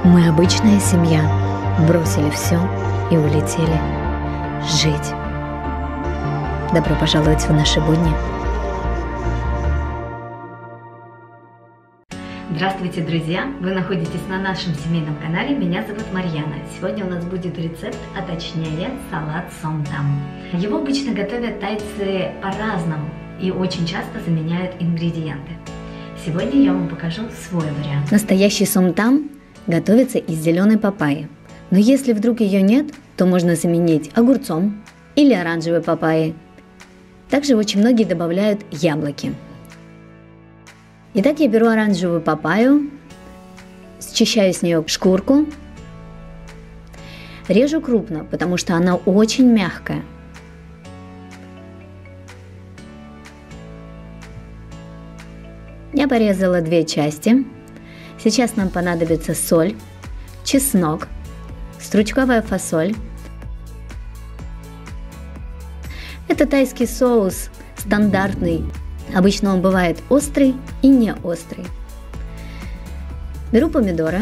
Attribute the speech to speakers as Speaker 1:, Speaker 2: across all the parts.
Speaker 1: Мы обычная семья, бросили все и улетели жить. Добро пожаловать в наши будни. Здравствуйте, друзья! Вы находитесь на нашем семейном канале. Меня зовут Марьяна. Сегодня у нас будет рецепт, а точнее салат сомтам. Его обычно готовят тайцы по-разному и очень часто заменяют ингредиенты. Сегодня я вам покажу свой вариант. Настоящий сомтам готовится из зеленой папайи. Но если вдруг ее нет, то можно заменить огурцом или оранжевой папайей. Также очень многие добавляют яблоки. Итак, я беру оранжевую папайю, счищаю с нее шкурку, режу крупно, потому что она очень мягкая. Я порезала две части. Сейчас нам понадобится соль, чеснок, стручковая фасоль. Это тайский соус стандартный. Обычно он бывает острый и не острый. Беру помидоры,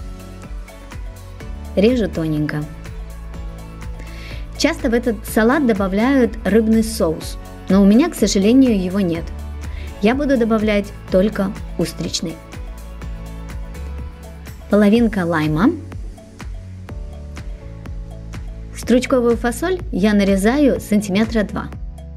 Speaker 1: режу тоненько. Часто в этот салат добавляют рыбный соус, но у меня, к сожалению, его нет. Я буду добавлять только устричный. Половинка лайма. Стручковую фасоль я нарезаю сантиметра 2.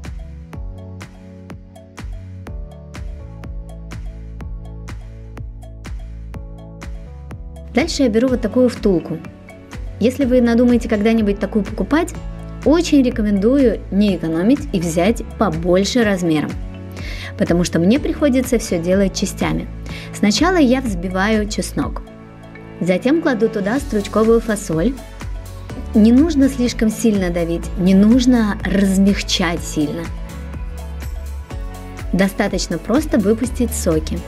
Speaker 1: Дальше я беру вот такую втулку. Если вы надумаете когда-нибудь такую покупать, очень рекомендую не экономить и взять побольше размером, потому что мне приходится все делать частями. Сначала я взбиваю чеснок, затем кладу туда стручковую фасоль. Не нужно слишком сильно давить, не нужно размягчать сильно. Достаточно просто выпустить соки.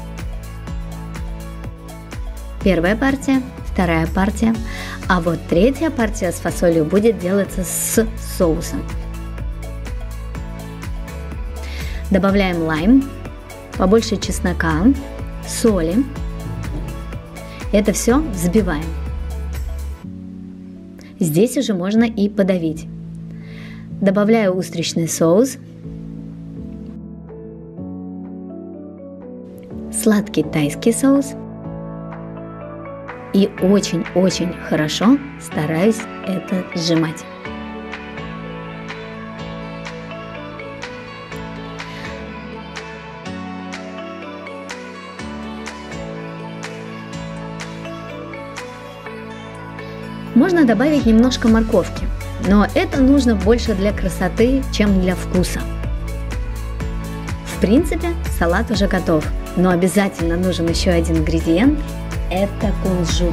Speaker 1: Первая партия, вторая партия, а вот третья партия с фасолью будет делаться с соусом. Добавляем лайм, побольше чеснока, соли. Это все взбиваем. Здесь уже можно и подавить. Добавляю устричный соус, сладкий тайский соус и очень-очень хорошо стараюсь это сжимать. Можно добавить немножко морковки, но это нужно больше для красоты, чем для вкуса. В принципе, салат уже готов, но обязательно нужен еще один ингредиент – это кунжут.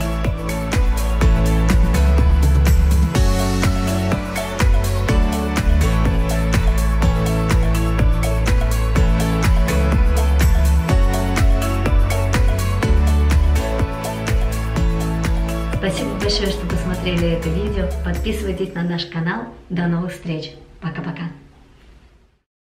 Speaker 1: Спасибо большое, что посмотрели это видео. Подписывайтесь на наш канал. До новых встреч. Пока-пока.